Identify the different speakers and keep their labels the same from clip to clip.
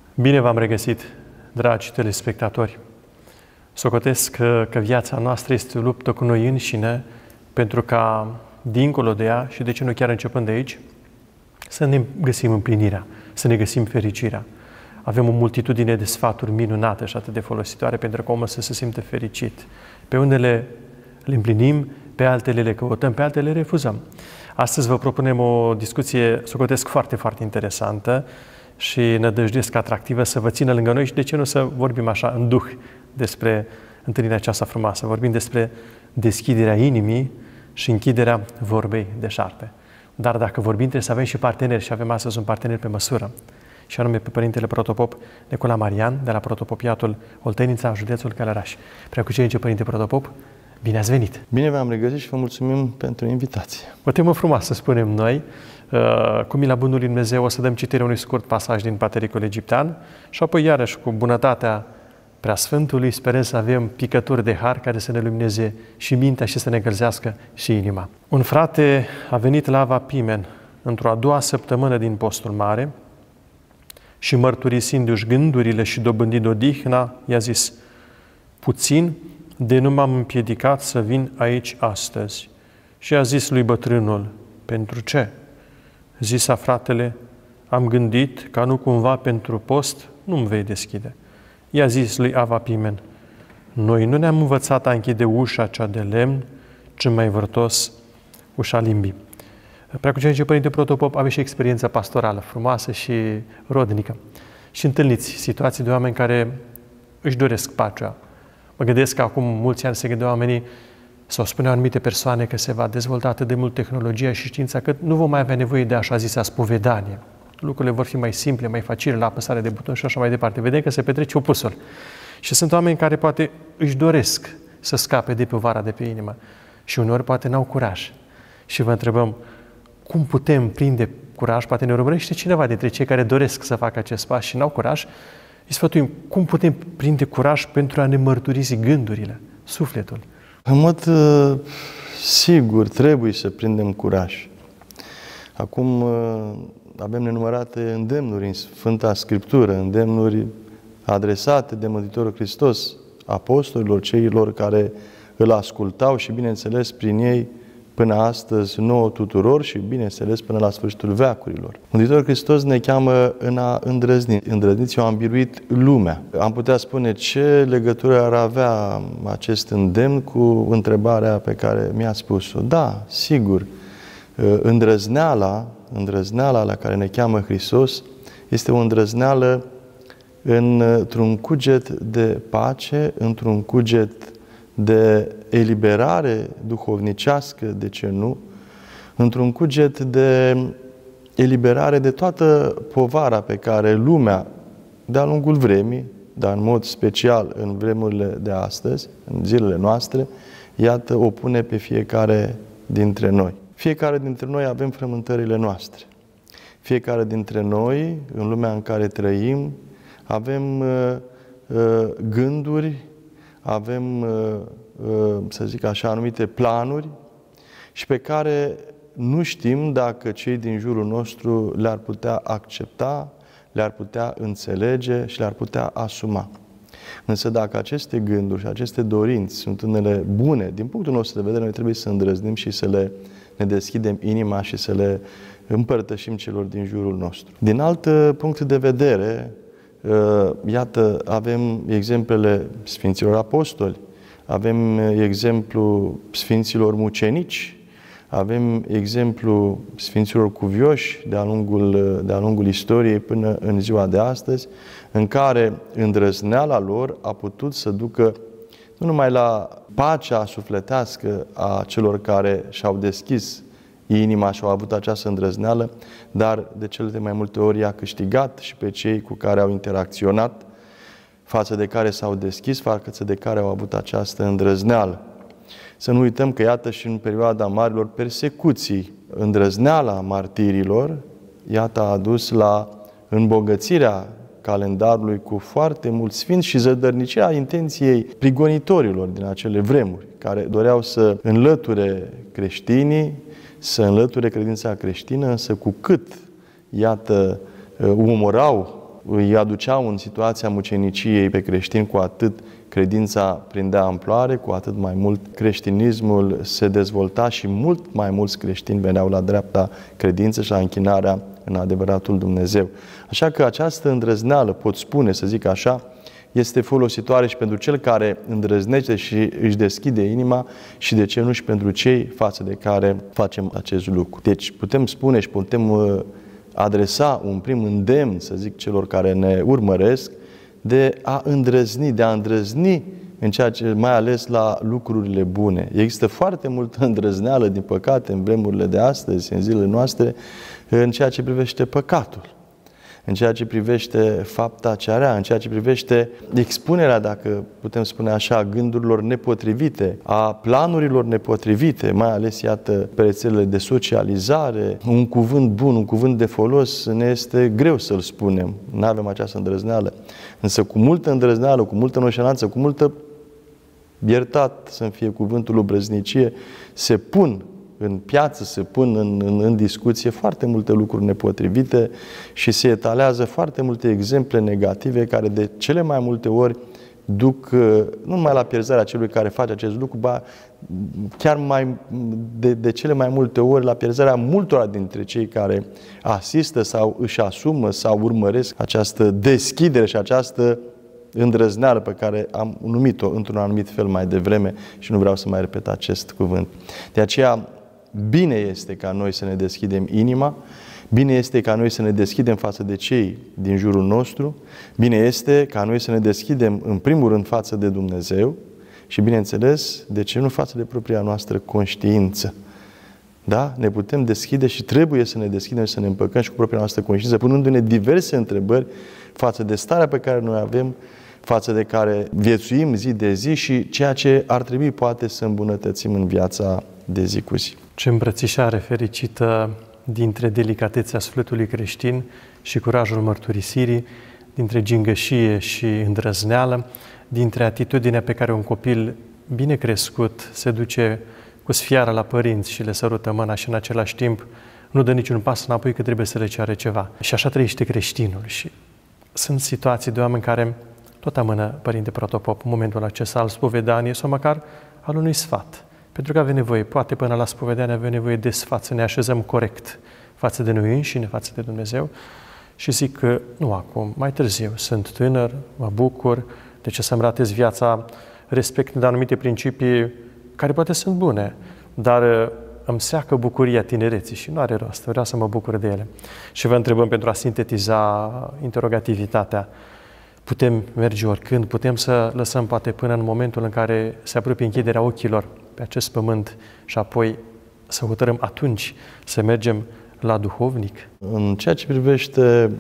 Speaker 1: Bine v-am regăsit, dragi telespectatori! Socotesc că viața noastră este o luptă cu noi înșine, pentru ca, dincolo de ea, și de ce nu chiar începând de aici, să ne găsim împlinirea, să ne găsim fericirea. Avem o multitudine de sfaturi minunate și atât de folositoare pentru că omul să se simtă fericit. Pe unele le împlinim, pe altele le căutăm, pe altele le refuzăm. Astăzi vă propunem o discuție, socotesc, foarte, foarte interesantă și nădăjduiesc atractivă, să vă țină lângă noi și de ce nu să vorbim așa în duh despre întâlnirea aceasta frumoasă. Vorbim despre deschiderea inimii și închiderea vorbei deșarte. Dar dacă vorbim, trebuie să avem și parteneri și avem astăzi un partener pe măsură. Și anume pe Părintele Protopop Nicolae Marian, de la Protopopiatul Oltenița, județul Călăraș. Preacucenice Părinte Protopop, bine ați venit!
Speaker 2: Bine v-am regăsit și vă mulțumim pentru invitație.
Speaker 1: O temă frumoasă, spunem noi. Cu mila Bunului Dumnezeu o să dăm citire unui scurt pasaj din Patericul Egiptean și apoi iarăși cu bunătatea Preasfântului sperăm să avem picături de har care să ne lumineze și mintea și să ne încălzească și inima. Un frate a venit la Ava Pimen într-o a doua săptămână din postul mare și mărturisindu-și gândurile și dobândind odihna, i-a zis: puțin de nu m-am împiedicat să vin aici astăzi. Și a zis lui bătrânul: pentru ce? Zisa fratele: am gândit ca nu cumva pentru post nu-mi vei deschide. I-a zis lui Ava Pimen: noi nu ne-am învățat a închide ușa cea de lemn, ci mai vârtos ușa limbii. Preacucenice Părinte Protopop, aveți și experiență pastorală frumoasă și rodnică. Și întâlniți situații de oameni care își doresc pacea. Mă gândesc că acum mulți ani se gândeau oamenii sau spuneau anumite persoane că se va dezvolta atât de mult tehnologia și știința că nu vom mai avea nevoie de așa zisa spovedanie. Lucrurile vor fi mai simple, mai facile, la apăsare de buton și așa mai departe. Vedem că se petrece opusul. Și sunt oameni care poate își doresc să scape de pe vara de pe inimă și uneori poate n-au curaj. Și vă întrebăm, cum putem prinde curaj? Poate ne urmărește cineva dintre cei care doresc să facă acest pas și n-au curaj. Îi sfătuim, cum putem prinde curaj pentru a ne mărturisi gândurile, sufletul?
Speaker 2: În mod sigur, trebuie să prindem curaj. Acum avem nenumărate îndemnuri în Sfânta Scriptură, îndemnuri adresate de Mântuitorul Hristos apostolilor, ceilor care îl ascultau și, bineînțeles, prin ei până astăzi nouă tuturor și, bineînțeles, până la sfârșitul veacurilor. Mântuitorul Hristos ne cheamă în a îndrăzni. Îndrăzniți, eu am biruit lumea. Am putea spune ce legătură ar avea acest îndemn cu întrebarea pe care mi-a spus-o. Da, sigur, îndrăzneala la care ne cheamă Hristos este o îndrăzneală într-un cuget de pace, într-un cuget de eliberare duhovnicească, de ce nu, într-un cuget de eliberare de toată povara pe care lumea, de-a lungul vremii, dar în mod special în vremurile de astăzi, în zilele noastre, iată, o pune pe fiecare dintre noi. Fiecare dintre noi avem frământările noastre. Fiecare dintre noi, în lumea în care trăim, avem gânduri, avem, să zic așa, anumite planuri și pe care nu știm dacă cei din jurul nostru le-ar putea accepta, le-ar putea înțelege și le-ar putea asuma. Însă dacă aceste gânduri și aceste dorinți sunt unele bune, din punctul nostru de vedere, noi trebuie să îndrăznim și să ne deschidem inima și să le împărtășim celor din jurul nostru. Din alt punct de vedere, iată, avem exemplele Sfinților Apostoli, avem exemplu Sfinților Mucenici, avem exemplu Sfinților Cuvioși de-a lungul istoriei până în ziua de astăzi, în care îndrăzneala lor a putut să ducă nu numai la pacea sufletească a celor care și-au deschis inima și au avut această îndrăzneală, dar de cele de mai multe ori i-a câștigat și pe cei cu care au interacționat, față de care s-au deschis, față de care au avut această îndrăzneală. Să nu uităm că, iată, și în perioada marilor persecuții, îndrăzneala martirilor, iată, a dus la îmbogățirea calendarului cu foarte mulți sfinți și zădărnicia intenției prigonitorilor din acele vremuri, care doreau să înlăture creștinii, să înlăture credința creștină, însă cu cât, iată, umorau îi aduceau în situația muceniciei pe creștini, cu atât credința prindea amploare, cu atât mai mult creștinismul se dezvolta și mult mai mulți creștini veneau la dreapta credință și la închinarea în adevăratul Dumnezeu. Așa că această îndrăzneală, pot spune, să zic așa, este folositoare și pentru cel care îndrăznește și își deschide inima și, de ce nu, și pentru cei față de care facem acest lucru. Deci putem spune și putem adresa un prim îndemn, să zic, celor care ne urmăresc, de a îndrăzni în ceea ce, mai ales la lucrurile bune. Există foarte multă îndrăzneală, din păcate, în vremurile de astăzi, în zilele noastre, în ceea ce privește păcatul, în ceea ce privește fapta cea rea, în ceea ce privește expunerea, dacă putem spune așa, a gândurilor nepotrivite, a planurilor nepotrivite, mai ales, iată, pe rețelele de socializare. Un cuvânt bun, un cuvânt de folos, ne este greu să-l spunem. Nu avem această îndrăzneală. Însă cu multă îndrăzneală, cu multă noșalanță, cu multă, iertat să-mi fie cuvântul, obrăznicie, se pun în piață, se pun în discuție foarte multe lucruri nepotrivite și se etalează foarte multe exemple negative care de cele mai multe ori duc nu numai la pierzarea celui care face acest lucru, ba chiar de cele mai multe ori la pierzarea multora dintre cei care asistă sau își asumă sau urmăresc această deschidere și această îndrăzneală pe care am numit-o într-un anumit fel mai devreme și nu vreau să mai repet acest cuvânt. De aceea, bine este ca noi să ne deschidem inima, bine este ca noi să ne deschidem față de cei din jurul nostru, bine este ca noi să ne deschidem în primul rând față de Dumnezeu și, bineînțeles, de ce nu față de propria noastră conștiință. Da? Ne putem deschide și trebuie să ne deschidem și să ne împăcăm și cu propria noastră conștiință, punându-ne diverse întrebări față de starea pe care noi avem, față de care viețuim zi de zi și ceea ce ar trebui poate să îmbunătățim în viața de zi cu zi.
Speaker 1: Ce îmbrățișare fericită dintre delicatețea sufletului creștin și curajul mărturisirii, dintre gingășie și îndrăzneală, dintre atitudinea pe care un copil bine crescut se duce cu sfiară la părinți și le sărută mâna și în același timp nu dă niciun pas înapoi că trebuie să le ceară ceva. Și așa trăiește creștinul. Și sunt situații de oameni care tot amână Părinte Protopop momentul acesta al spovedaniei sau măcar al unui sfat. Pentru că avem nevoie, poate până la spovedanie avem nevoie de sfat, să ne așezăm corect față de noi înșine, față de Dumnezeu și zic că nu acum, mai târziu, sunt tânăr, mă bucur, de ce să-mi ratez viața respectând anumite principii care poate sunt bune, dar îmi seacă bucuria tinereții și nu are rost, vreau să mă bucur de ele. Și vă întrebăm pentru a sintetiza interogativitatea, putem merge oricând, putem să lăsăm poate până în momentul în care se apropie închiderea ochilor pe acest pământ și apoi să hotărâm atunci să mergem la duhovnic?
Speaker 2: În ceea ce privește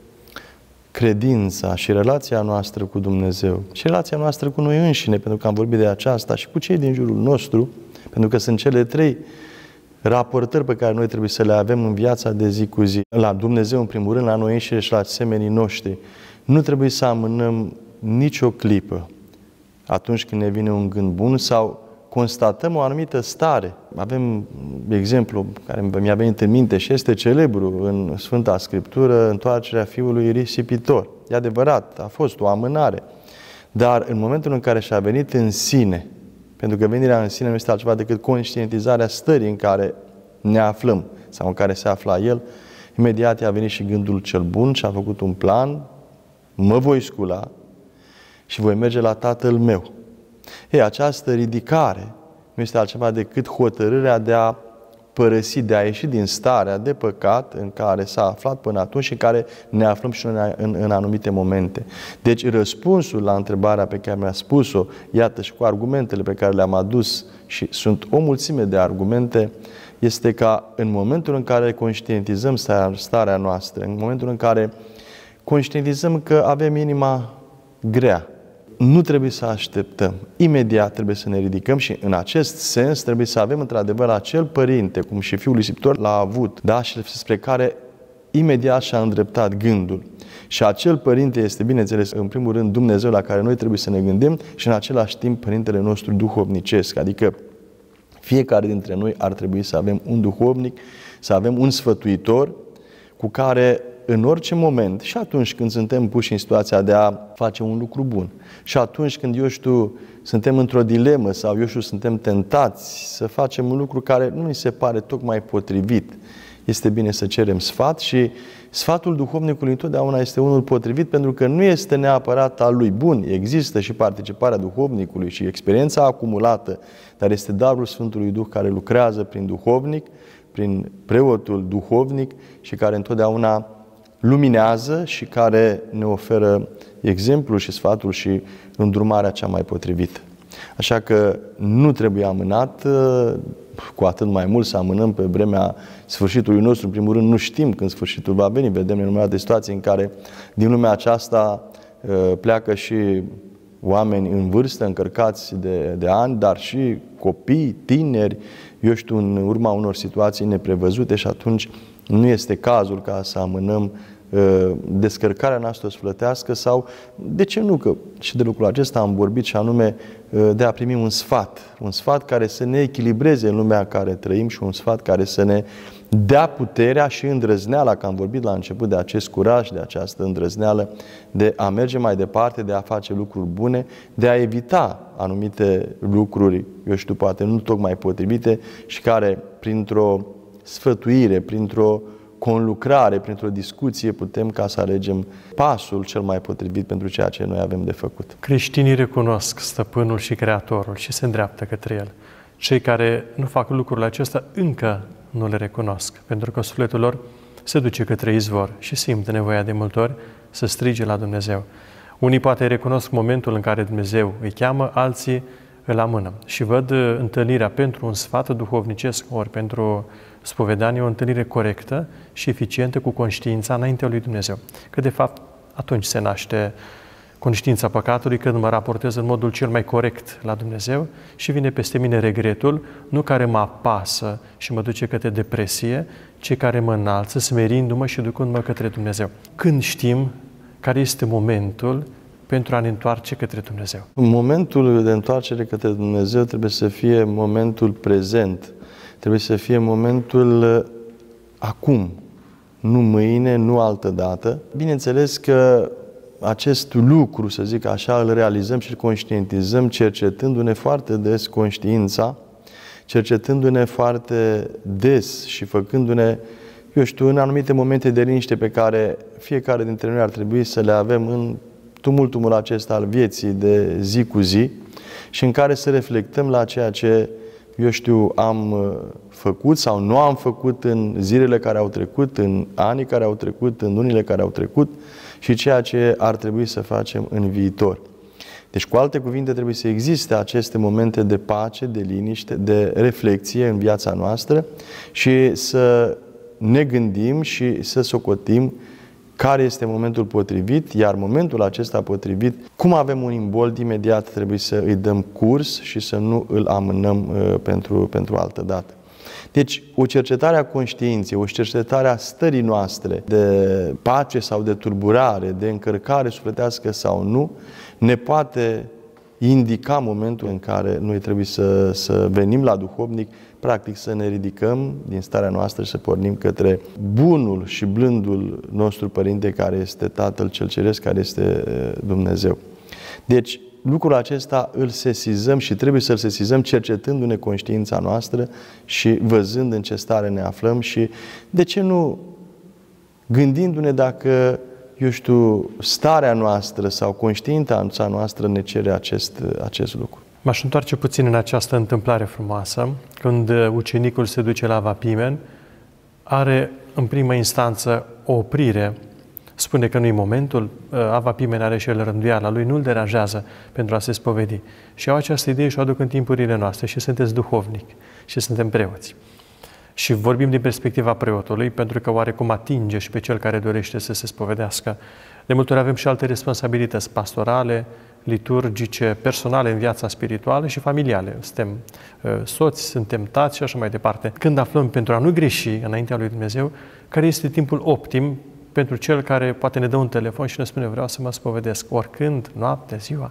Speaker 2: credința și relația noastră cu Dumnezeu și relația noastră cu noi înșine, pentru că am vorbit de aceasta, și cu cei din jurul nostru, pentru că sunt cele trei raportări pe care noi trebuie să le avem în viața de zi cu zi. La Dumnezeu, în primul rând, la noi înșine și la semenii noștri. Nu trebuie să amânăm nicio clipă atunci când ne vine un gând bun sau constatăm o anumită stare. Avem exemplu care mi-a venit în minte și este celebru în Sfânta Scriptură, întoarcerea fiului risipitor. E adevărat, a fost o amânare, dar în momentul în care și-a venit în sine, pentru că venirea în sine nu este altceva decât conștientizarea stării în care ne aflăm sau în care se afla el, imediat i-a venit și gândul cel bun și a făcut un plan: mă voi scula și voi merge la Tatăl meu. Această ridicare nu este altceva decât hotărârea de a părăsi, de a ieși din starea de păcat în care s-a aflat până atunci și în care ne aflăm și în anumite momente. Deci răspunsul la întrebarea pe care mi-a spus-o, iată și cu argumentele pe care le-am adus, și sunt o mulțime de argumente, este ca în momentul în care conștientizăm starea noastră, în momentul în care conștientizăm că avem inima grea, nu trebuie să așteptăm. Imediat trebuie să ne ridicăm și în acest sens trebuie să avem într-adevăr acel părinte, cum și fiul risipitor l-a avut, da? Și spre care imediat și-a îndreptat gândul. Și acel părinte este, bineînțeles, în primul rând Dumnezeu la care noi trebuie să ne gândim și în același timp părintele nostru duhovnicesc. Adică fiecare dintre noi ar trebui să avem un duhovnic, să avem un sfătuitor cu care în orice moment, și atunci când suntem puși în situația de a face un lucru bun, și atunci când, suntem într-o dilemă sau, suntem tentați să facem un lucru care nu ni se pare tocmai potrivit, este bine să cerem sfat și sfatul duhovnicului întotdeauna este unul potrivit, pentru că nu este neapărat al lui. Bun, există și participarea duhovnicului și experiența acumulată, dar este darul Sfântului Duh care lucrează prin duhovnic, prin preotul duhovnic și care întotdeauna luminează și care ne oferă exemplul și sfatul și îndrumarea cea mai potrivită. Așa că nu trebuie amânat, cu atât mai mult să amânăm pe vremea sfârșitului nostru. În primul rând, nu știm când sfârșitul va veni. Vedem nenumărate situații în care din lumea aceasta pleacă și oameni în vârstă, încărcați de ani, dar și copii, tineri, în urma unor situații neprevăzute, și atunci nu este cazul ca să amânăm descărcarea noastră sufletească sau, de ce nu, că și de lucrul acesta am vorbit, și anume de a primi un sfat care să ne echilibreze în lumea în care trăim și un sfat care să ne dea puterea și îndrăzneala, că am vorbit la început de acest curaj, de această îndrăzneală, de a merge mai departe, de a face lucruri bune, de a evita anumite lucruri, poate nu tocmai potrivite și care printr-o sfătuire, printr-o conlucrare, printr-o discuție, putem ca să alegem pasul cel mai potrivit pentru ceea ce noi avem de făcut.
Speaker 1: Creștinii recunosc Stăpânul și Creatorul și se îndreaptă către El. Cei care nu fac lucrurile acestea încă nu le recunosc, pentru că sufletul lor se duce către izvor și simt nevoia de multe ori să strige la Dumnezeu. Unii poate recunosc momentul în care Dumnezeu îi cheamă, alții îl amână și văd întâlnirea pentru un sfat duhovnicesc ori pentru spovedanie o întâlnire corectă și eficientă cu conștiința înaintea lui Dumnezeu. Că de fapt atunci se naște conștiința păcatului, când mă raportez în modul cel mai corect la Dumnezeu și vine peste mine regretul, nu care mă apasă și mă duce către depresie, ci care mă înalță, smerindu-mă și ducându-mă către Dumnezeu. Când știm care este momentul pentru a ne întoarce către Dumnezeu?
Speaker 2: Momentul de întoarcere către Dumnezeu trebuie să fie momentul prezent. Trebuie să fie momentul acum, nu mâine, nu altă dată. Bineînțeles că acest lucru, să zic așa, îl realizăm și îl conștientizăm cercetându-ne foarte des conștiința, cercetându-ne foarte des și făcându-ne, în anumite momente de liniște pe care fiecare dintre noi ar trebui să le avem în tumultul acesta al vieții de zi cu zi și în care să reflectăm la ceea ce am făcut sau nu am făcut în zilele care au trecut, în anii care au trecut, în lunile care au trecut și ceea ce ar trebui să facem în viitor. Deci, cu alte cuvinte, trebuie să existe aceste momente de pace, de liniște, de reflexie în viața noastră și să ne gândim și să socotim care este momentul potrivit, iar momentul acesta potrivit, cum avem un imbold, imediat trebuie să îi dăm curs și să nu îl amânăm pentru altă dată. Deci, o cercetare a conștiinței, o cercetare a stării noastre de pace sau de tulburare, de încărcare sufletească sau nu, ne poate indica momentul în care noi trebuie să venim la duhovnic, practic să ne ridicăm din starea noastră și să pornim către bunul și blândul nostru Părinte, care este Tatăl Cel Ceresc, care este Dumnezeu. Deci, lucrul acesta îl sesizăm și trebuie să-l sesizăm cercetându-ne conștiința noastră și văzând în ce stare ne aflăm și, de ce nu, gândindu-ne dacă, starea noastră sau conștiința noastră ne cere acest lucru.
Speaker 1: M-aș întoarce puțin în această întâmplare frumoasă, când ucenicul se duce la Avapimen, are în primă instanță o oprire, spune că nu-i momentul, Avapimen are și el rânduiala lui, nu-l deranjează pentru a se spovedi. Și au această idee și o aduc în timpurile noastre și sunteți duhovnic și suntem preoți. Și vorbim din perspectiva preotului, pentru că oarecum atinge și pe cel care dorește să se spovedească. De multe ori avem și alte responsabilități pastorale, liturgice, personale în viața spirituală și familiale. Suntem soți, suntem tați și așa mai departe. Când aflăm, pentru a nu greși înaintea lui Dumnezeu, care este timpul optim pentru cel care poate ne dă un telefon și ne spune vreau să mă spovedesc, oricând, noapte, ziua,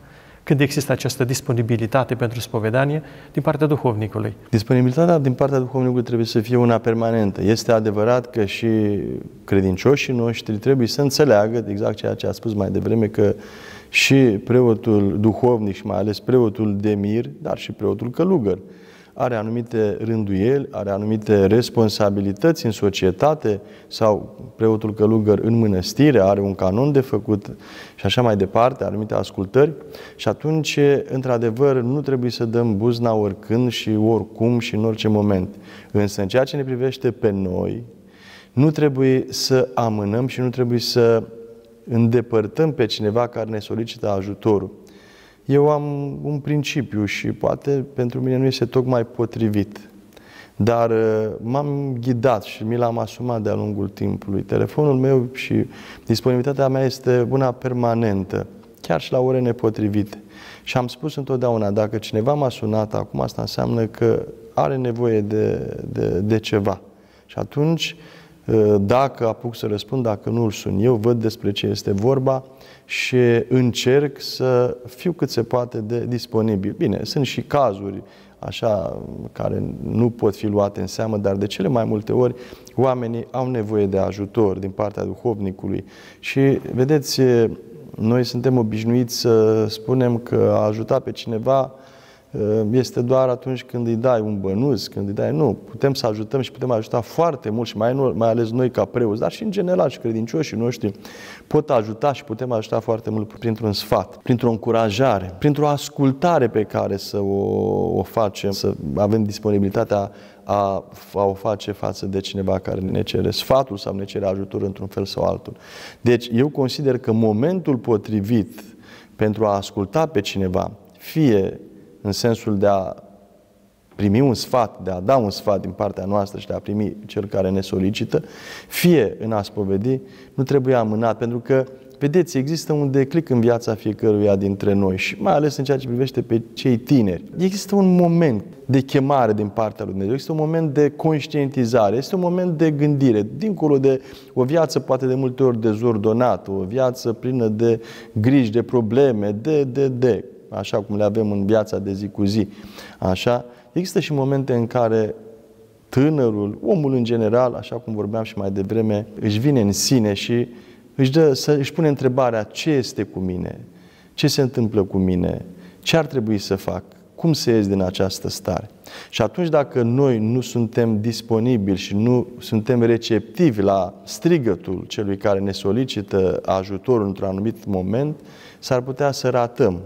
Speaker 1: când există această disponibilitate pentru spovedanie din partea duhovnicului?
Speaker 2: Disponibilitatea din partea duhovnicului trebuie să fie una permanentă. Este adevărat că și credincioșii noștri trebuie să înțeleagă exact ceea ce a spus mai devreme, că și preotul duhovnic și mai ales preotul de mir, dar și preotul călugăr, are anumite rânduieli, are anumite responsabilități în societate, sau preotul călugăr în mănăstire are un canon de făcut și așa mai departe, anumite ascultări, și atunci, într-adevăr, nu trebuie să dăm buzna oricând și oricum și în orice moment. Însă, în ceea ce ne privește pe noi, nu trebuie să amânăm și nu trebuie să îndepărtăm pe cineva care ne solicită ajutorul. Eu am un principiu și poate pentru mine nu este tocmai potrivit, dar m-am ghidat și mi l-am asumat de-a lungul timpului. Telefonul meu și disponibilitatea mea este una permanentă, chiar și la ore nepotrivite. Și am spus întotdeauna, dacă cineva m-a sunat acum, asta înseamnă că are nevoie de ceva. Și atunci, dacă apuc să răspund, dacă nu îl sun eu, văd despre ce este vorba și încerc să fiu cât se poate de disponibil. Bine, sunt și cazuri așa care nu pot fi luate în seamă, dar de cele mai multe ori oamenii au nevoie de ajutor din partea duhovnicului. Și vedeți, noi suntem obișnuiți să spunem că a ajuta pe cineva este doar atunci când îi dai un bănuț, când îi dai... Nu, putem să ajutăm și putem ajuta foarte mult și mai ales noi ca preoți, dar și în general și credincioșii noștri pot ajuta și putem ajuta foarte mult printr-un sfat, printr-o încurajare, printr-o ascultare pe care să o facem, să avem disponibilitatea a o face față de cineva care ne cere sfatul sau ne cere ajutor într-un fel sau altul. Deci eu consider că momentul potrivit pentru a asculta pe cineva, fie în sensul de a primi un sfat, de a da un sfat din partea noastră și de a primi cel care ne solicită, fie în a spovedi, nu trebuie amânat, pentru că, vedeți, există un declic în viața fiecăruia dintre noi și mai ales în ceea ce privește pe cei tineri. Există un moment de chemare din partea lui Dumnezeu, există un moment de conștientizare, este un moment de gândire, dincolo de o viață poate de multe ori dezordonată, o viață plină de griji, de probleme, așa cum le avem în viața de zi cu zi. Așa, există și momente în care tânărul, omul în general, așa cum vorbeam și mai devreme, își vine în sine și își pune întrebarea: ce este cu mine? Ce se întâmplă cu mine? Ce ar trebui să fac? Cum să ies din această stare? Și atunci, dacă noi nu suntem disponibili și nu suntem receptivi la strigătul celui care ne solicită ajutorul într-un anumit moment, s-ar putea să ratăm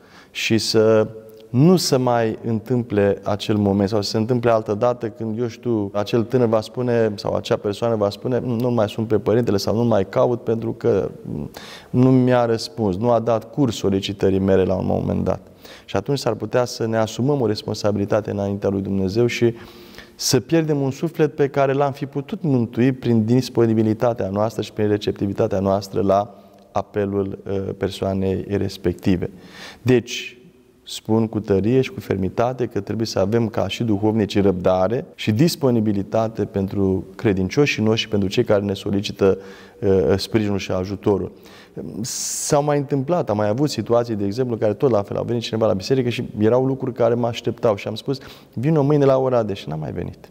Speaker 2: și să nu se mai întâmple acel moment sau să se întâmple altă dată când, eu știu, acel tânăr va spune sau acea persoană va spune: nu mai sun pe părintele sau nu mai caut pentru că nu mi-a răspuns, nu a dat curs solicitării mele la un moment dat. Și atunci s-ar putea să ne asumăm o responsabilitate înaintea lui Dumnezeu și să pierdem un suflet pe care l-am fi putut mântui prin disponibilitatea noastră și prin receptivitatea noastră la apelul persoanei respective. Deci, spun cu tărie și cu fermitate că trebuie să avem ca și duhovnici răbdare și disponibilitate pentru credincioșii noștri și pentru cei care ne solicită sprijinul și ajutorul. S-au mai întâmplat, am mai avut situații, de exemplu, care tot la fel au venit cineva la biserică și erau lucruri care mă așteptau și am spus: vino mâine la ora de, și n-am mai venit.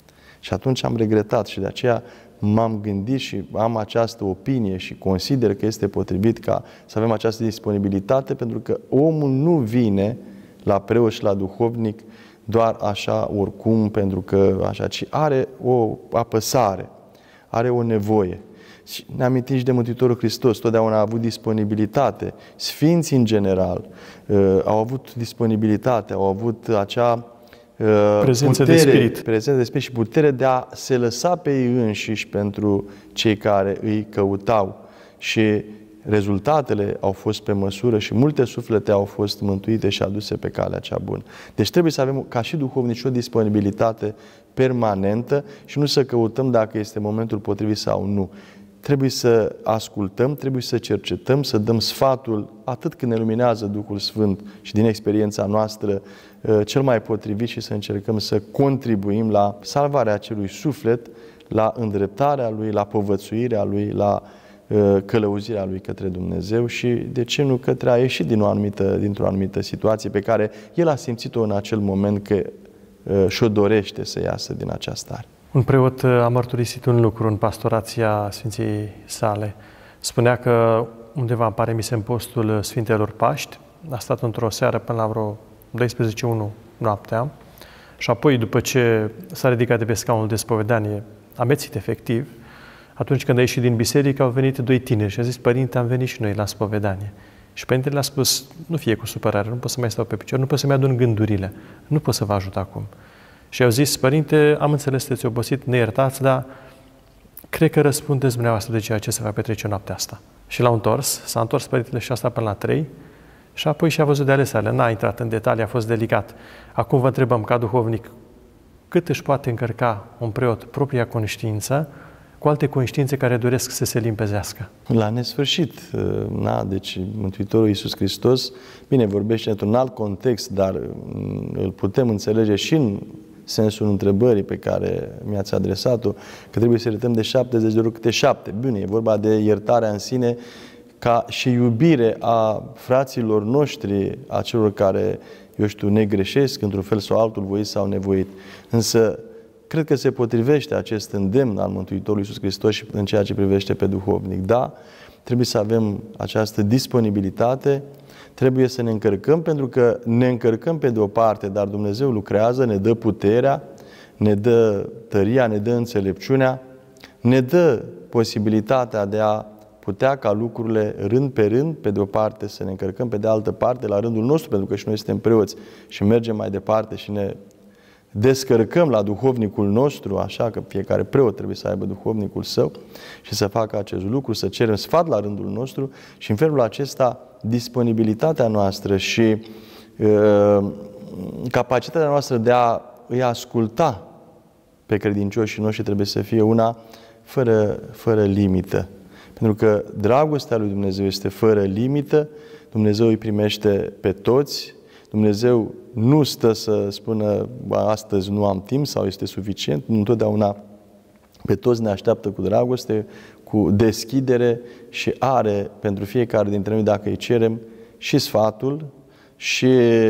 Speaker 2: Și atunci am regretat și de aceea m-am gândit și am această opinie și consider că este potrivit ca să avem această disponibilitate, pentru că omul nu vine la preot și la duhovnic doar așa, oricum, pentru că așa, ci are o apăsare, are o nevoie. Și ne amintim și de Mântuitorul Hristos, totdeauna a avut disponibilitate. Sfinții, în general, au avut disponibilitate, au avut acea
Speaker 1: prezență de spirit
Speaker 2: și putere de a se lăsa pe ei înșiși pentru cei care îi căutau. Și rezultatele au fost pe măsură și multe suflete au fost mântuite și aduse pe calea cea bună. Deci trebuie să avem, ca și duhovnici, o disponibilitate permanentă și nu să căutăm dacă este momentul potrivit sau nu. Trebuie să ascultăm, trebuie să cercetăm, să dăm sfatul atât când ne luminează Duhul Sfânt și din experiența noastră cel mai potrivit și să încercăm să contribuim la salvarea acelui suflet, la îndreptarea lui, la povățuirea lui, la călăuzirea lui către Dumnezeu și, de ce nu, către a ieși dintr-o anumită situație pe care el a simțit-o în acel moment că și-o dorește să iasă din această stare.
Speaker 1: Un preot a mărturisit un lucru în pastorația Sfinției sale. Spunea că undeva, îmi pare mi se, în postul Sfintelor Paști, a stat într-o seară până la vreo 12-1 noaptea și apoi, după ce s-a ridicat de pe scaunul de spovedanie, amețit efectiv, atunci când a ieșit din biserică, au venit doi tineri și a zis: părinte, am venit și noi la spovedanie. Și părintele a spus: nu fie cu supărare, nu pot să mai stau pe picior, nu pot să-mi adun gândurile, nu pot să vă ajut acum. Și au zis: părinte, am înțeles, sunteți obosit, ne iertați, dar cred că răspundeți dumneavoastră de ceea ce se va petrece noaptea asta. Și l-au întors, s-a întors părintele și a stat până la 3 și apoi și-a văzut de ale sale. N-a intrat în detalii, a fost delicat. Acum vă întrebăm, ca duhovnic, cât își poate încărca un preot propria conștiință cu alte conștiințe care doresc să se limpezească?
Speaker 2: La nesfârșit. Deci Mântuitorul Iisus Hristos, bine, vorbește într-un alt context, dar îl putem înțelege și în sensul întrebării pe care mi-ați adresat-o, că trebuie să iertăm de 70 de ori câte 7. Bine, e vorba de iertarea în sine ca și iubire a fraților noștri, a celor care, eu știu, ne greșesc într-un fel sau altul, voit sau nevoit. Însă, cred că se potrivește acest îndemn al Mântuitorului Iisus Hristos și în ceea ce privește pe duhovnic. Da, trebuie să avem această disponibilitate, trebuie să ne încărcăm, pentru că ne încărcăm pe de o parte, dar Dumnezeu lucrează, ne dă puterea, ne dă tăria, ne dă înțelepciunea, ne dă posibilitatea de a putea ca lucrurile rând pe rând, pe de o parte să ne încărcăm, pe de altă parte la rândul nostru, pentru că și noi suntem preoți și mergem mai departe și ne descărcăm la duhovnicul nostru, așa că fiecare preot trebuie să aibă duhovnicul său și să facă acest lucru, să cerem sfat la rândul nostru și în felul acesta disponibilitatea noastră și capacitatea noastră de a îi asculta pe credincioșii noștri trebuie să fie una fără limită. Pentru că dragostea lui Dumnezeu este fără limită, Dumnezeu îi primește pe toți, Dumnezeu nu stă să spună astăzi nu am timp sau este suficient, întotdeauna pe toți ne așteaptă cu dragoste, cu deschidere și are pentru fiecare dintre noi, dacă îi cerem, și sfatul și,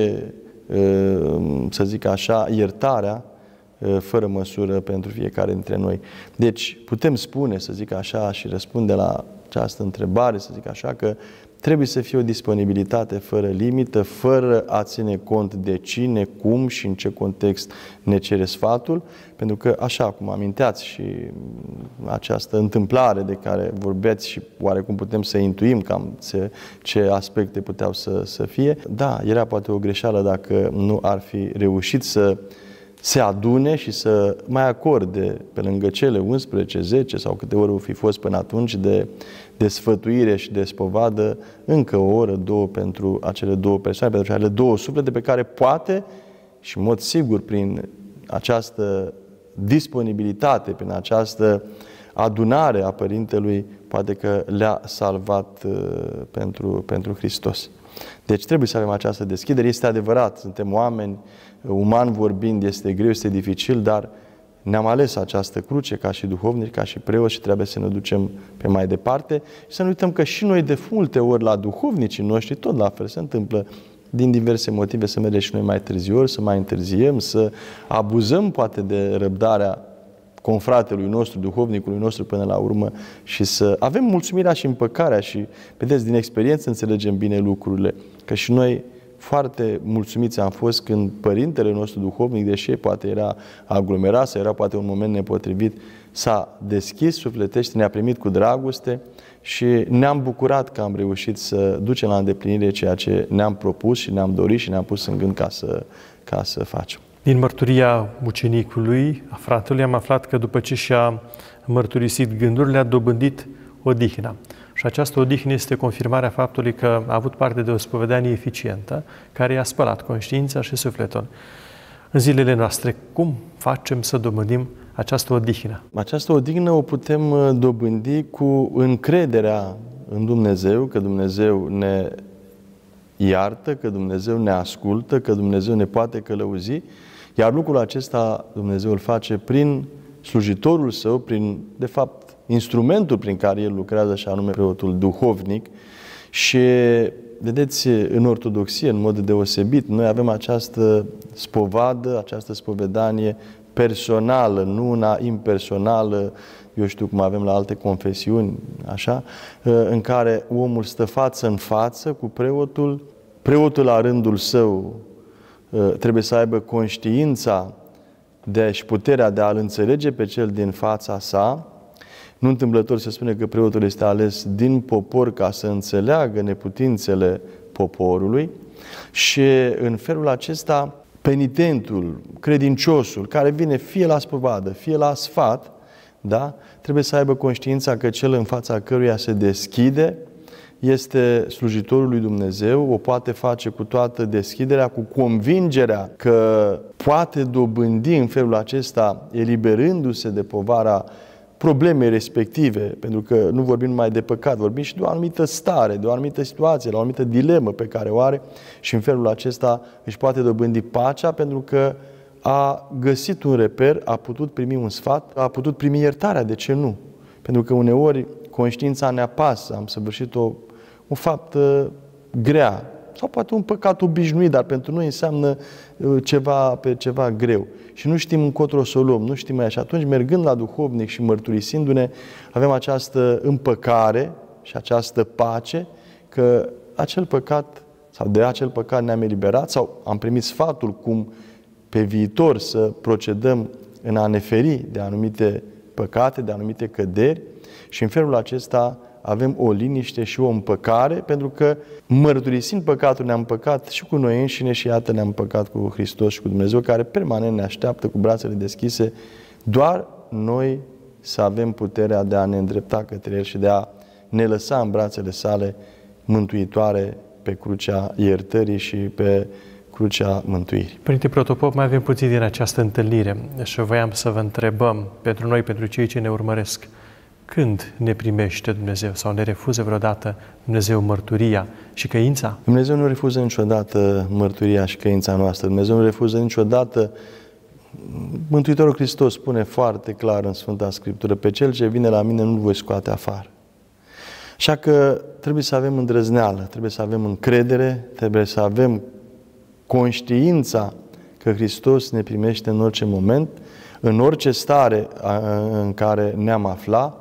Speaker 2: să zic așa, iertarea fără măsură pentru fiecare dintre noi. Deci putem spune, să zic așa, și răspunde la această întrebare, să zic așa, că trebuie să fie o disponibilitate fără limită, fără a ține cont de cine, cum și în ce context ne cere sfatul, pentru că, așa cum aminteați și această întâmplare de care vorbeați și oarecum putem să intuim cam ce aspecte puteau să fie, da, era poate o greșeală dacă nu ar fi reușit să se adune și să mai acorde pe lângă cele 11, 10 sau câte ori o fi fost până atunci de sfătuire și de spovadă, încă o oră, două pentru acele două persoane, pentru acele două suflete pe care poate și în mod sigur prin această disponibilitate, prin această adunare a Părintelui, poate că le-a salvat pentru Hristos. Deci trebuie să avem această deschidere. Este adevărat, suntem oameni, uman vorbind, este greu, este dificil, dar ne-am ales această cruce ca și duhovnici, ca și preoți și trebuie să ne ducem pe mai departe și să nu uităm că și noi de multe ori la duhovnicii noștri tot la fel se întâmplă din diverse motive să mergem și noi mai târziu, să mai întârziem, să abuzăm poate de răbdarea confratelui nostru, duhovnicului nostru până la urmă și să avem mulțumirea și împăcarea și, vedeți, din experiență înțelegem bine lucrurile, că și noi foarte mulțumiți am fost când părintele nostru duhovnic, deși poate era aglomerat sau era poate un moment nepotrivit, s-a deschis sufletește, ne-a primit cu dragoste și ne-am bucurat că am reușit să ducem la îndeplinire ceea ce ne-am propus și ne-am dorit și ne-am pus în gând ca să facem.
Speaker 1: Din mărturia ucenicului, a fratelui, am aflat că după ce și-a mărturisit gândurile, a dobândit odihna. Și această odihnă este confirmarea faptului că a avut parte de o spovedanie eficientă, care i-a spălat conștiința și sufletul. În zilele noastre, cum facem să dobândim această odihnă?
Speaker 2: Această odihnă o putem dobândi cu încrederea în Dumnezeu, că Dumnezeu ne iartă, că Dumnezeu ne ascultă, că Dumnezeu ne poate călăuzi, iar lucrul acesta Dumnezeu îl face prin slujitorul Său, prin, de fapt, instrumentul prin care el lucrează, și anume preotul duhovnic. Și vedeți, în Ortodoxie, în mod deosebit, noi avem această spovadă, această spovedanie personală, nu una impersonală, eu știu cum avem la alte confesiuni, așa, în care omul stă față în față cu preotul. Preotul, la rândul său, trebuie să aibă conștiința și puterea de a-l înțelege pe cel din fața sa. Nu întâmplător se spune că preotul este ales din popor ca să înțeleagă neputințele poporului și în felul acesta penitentul, credinciosul, care vine fie la spovadă, fie la sfat, da? Trebuie să aibă conștiința că cel în fața căruia se deschide este slujitorul lui Dumnezeu, o poate face cu toată deschiderea, cu convingerea că poate dobândi în felul acesta, eliberându-se de povara problemei respective, pentru că nu vorbim numai de păcat, vorbim și de o anumită stare, de o anumită situație, de o anumită dilemă pe care o are și în felul acesta își poate dobândi pacea pentru că a găsit un reper, a putut primi un sfat, a putut primi iertarea, de ce nu? Pentru că uneori conștiința ne apasă, am săvârșit o faptă grea sau poate un păcat obișnuit, dar pentru noi înseamnă ceva greu. Și nu știm încotro să o luăm, nu știm mai așa. Atunci, mergând la duhovnic și mărturisindu-ne, avem această împăcare și această pace că acel păcat sau de acel păcat ne-am eliberat sau am primit sfatul cum pe viitor să procedăm în a ne feri de anumite păcate, de anumite căderi și în felul acesta avem o liniște și o împăcare, pentru că mărturisind păcatul ne-am păcat și cu noi înșine și iată ne-am păcat cu Hristos și cu Dumnezeu, care permanent ne așteaptă cu brațele deschise, doar noi să avem puterea de a ne îndrepta către El și de a ne lăsa în brațele sale mântuitoare pe crucea iertării și pe crucea mântuirii.
Speaker 1: Părinte Protopop, mai avem puțin din această întâlnire și voiam să vă întrebăm, pentru noi, pentru cei ce ne urmăresc, când ne primește Dumnezeu sau ne refuză vreodată Dumnezeu mărturia și căința?
Speaker 2: Dumnezeu nu refuză niciodată mărturia și căința noastră. Dumnezeu nu refuză niciodată. Mântuitorul Hristos spune foarte clar în Sfânta Scriptură: pe cel ce vine la mine nu-l voi scoate afară. Așa că trebuie să avem îndrăzneală, trebuie să avem încredere, trebuie să avem conștiința că Hristos ne primește în orice moment, în orice stare în care ne-am aflat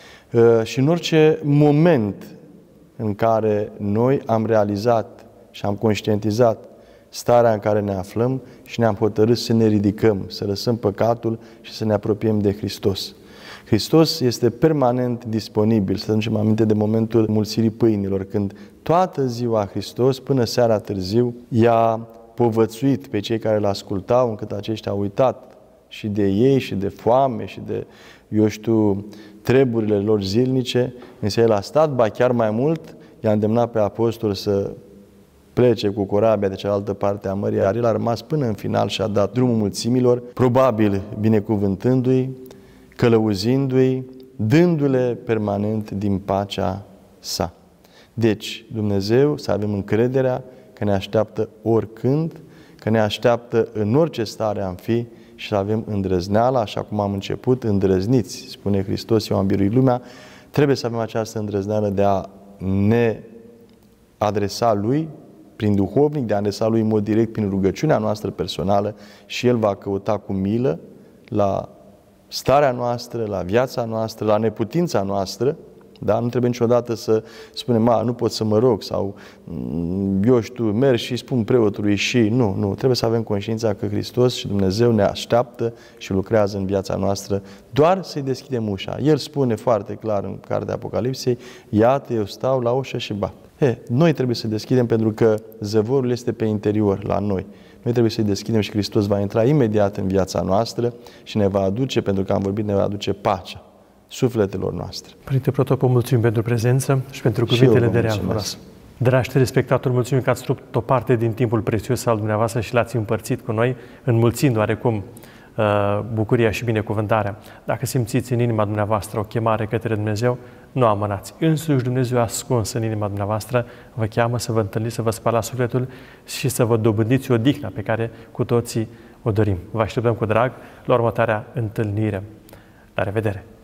Speaker 2: și în orice moment în care noi am realizat și am conștientizat starea în care ne aflăm și ne-am hotărât să ne ridicăm, să lăsăm păcatul și să ne apropiem de Hristos. Hristos este permanent disponibil. Să aducem aminte de momentul mulțirii pâinilor, când toată ziua Hristos, până seara târziu, i-a povățuit pe cei care l-ascultau, încât aceștia au uitat și de ei, și de foame, și de, eu știu, treburile lor zilnice. Însă El a stat, ba chiar mai mult, i-a îndemnat pe apostol să plece cu corabia de cealaltă parte a mării, iar El a rămas până în final și a dat drumul mulțimilor, probabil binecuvântându-i, călăuzindu-i, dându-le permanent din pacea sa. Deci, Dumnezeu, să avem încrederea că ne așteaptă oricând, că ne așteaptă în orice stare am fi și să avem îndrăzneala, așa cum am început, îndrăzniți, spune Hristos, eu am biruit lumea, trebuie să avem această îndrăzneală de a ne adresa Lui prin duhovnic, de a adresa Lui în mod direct prin rugăciunea noastră personală și El va căuta cu milă la starea noastră, la viața noastră, la neputința noastră, da? Nu trebuie niciodată să spunem, nu pot să mă rog sau eu știu, merg și spun preotului și nu. Trebuie să avem conștiința că Hristos și Dumnezeu ne așteaptă și lucrează în viața noastră, doar să-i deschidem ușa. El spune foarte clar în Cartea Apocalipsei: iată, eu stau la ușă și bat. Noi trebuie să deschidem pentru că zăvorul este pe interior, la noi. Noi trebuie să-i deschidem și Hristos va intra imediat în viața noastră și ne va aduce, pentru că am vorbit, ne va aduce pacea sufletelor noastre.
Speaker 1: Părinte Protopop, mulțumim pentru prezență și pentru cuvintele de real folos. Dragi telespectatori, mulțumim că ați rupt o parte din timpul prețios al dumneavoastră și l-ați împărțit cu noi, înmulțind oarecum bucuria și binecuvântarea. Dacă simțiți în inima dumneavoastră o chemare către Dumnezeu, nu amânați. Însuși Dumnezeu ascuns în inima dumneavoastră vă cheamă să vă întâlniți, să vă spălați sufletul și să vă dobândiți odihna pe care cu toții o dorim. Vă așteptăm cu drag la următoarea întâlnire. La revedere!